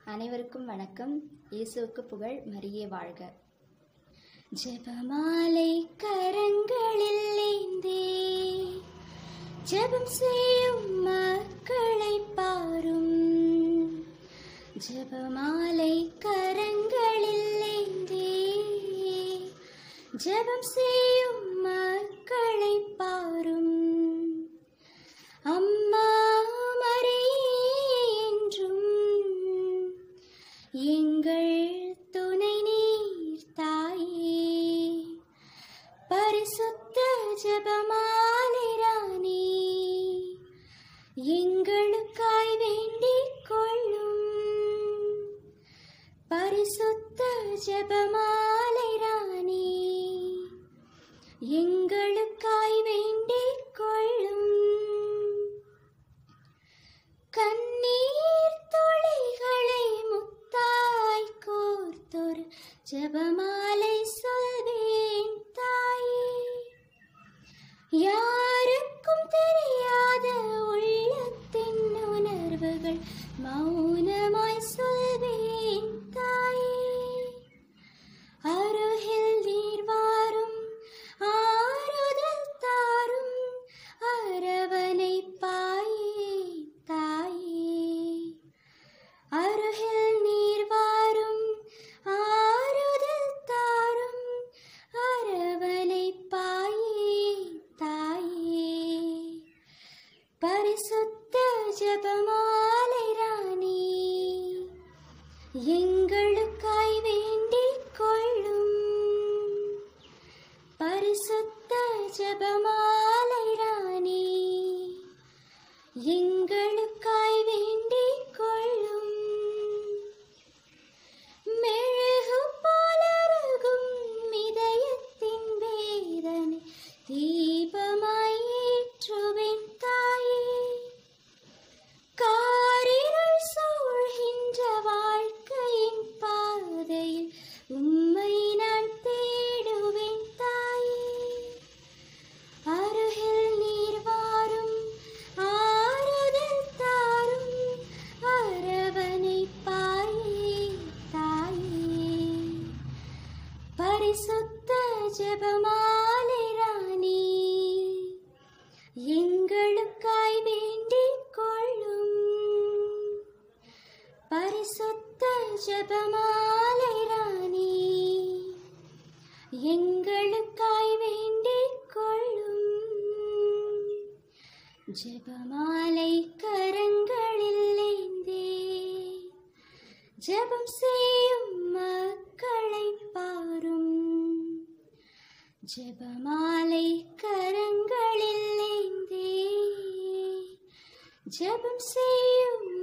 அனைவருக்கும் வணக்கம். இயேசுவுக்கு புகழ், மரியே வாழ்க. ஜெபமாலை கரங்களில் ஏந்தே ஜெபம் செய்யும் மக்களை பாரும். ஜெபமாலை கரங்களில் ஏந்தே ஜெபம் செய்யும் மக்களை பாரும். அம்மா எங்கள் துணை நீர் தாயே, பரிசுத்த ஜெபமாலை ராணி, எங்களுக்காய் வேண்டிக் கொள்ளும். பரிசுத்த ஜெபமாலை ராணி, எங்களுக்காய் வேண்டிக் கொள்ளும். கண்ணீர் துளிகளை முத்தாய் கோர்த்தொரு ஜெபமாலை சொல்வேன் தாயே, யாருக்கும் தெரியாத உள்ளத்தின் உணர்வுகள் மௌனமாய் சொல்வேன் தாயே. அருகில் நீர் வாரும், ஆறுதல் தாரும், அரவணை பாயே தாயே. அருகில் நீர் வாரும், ஆறுதல் தாரும், அரவணை பாயே தாயே. பரிசுத்த ஜெபமாலை ராணி, எங்களுக்காய் வேண்டிக் கொள்ளும். பரிசுத்த ஜெபமாலை ராணி, எங்களுக்காய் வேண்டிக் கொள்ளும். மெழுகு போலருகும் இதயத்தின் வேதனை தீபமாய் ஏற்றுவேன் தாயே. காரிருள் சூழ்கின்ற வாழ்க்கையின் பாதையில் உம்மை நான் தேடுவேன் தாயே. அருகில் நீர் வாரும், ஆறுதல் தாரும், அரவணை பாயே தாயே. பரிசுத்த ஜெபமாலை ராணி, எங்களுக்காய் வேண்டிக் கொள்ளும். பரிசுத்த ஜெபமாலை ராணி, எங்களுக்காய் வேண்டிக் கொள்ளும். ஜெபமாலை கரங்களில் ஏந்தே ஜெபம் செய்யும் மக்களை பாரும். ஜெபமாலை கரங்களில் ஏந்தே ஜெபம் செய்யும்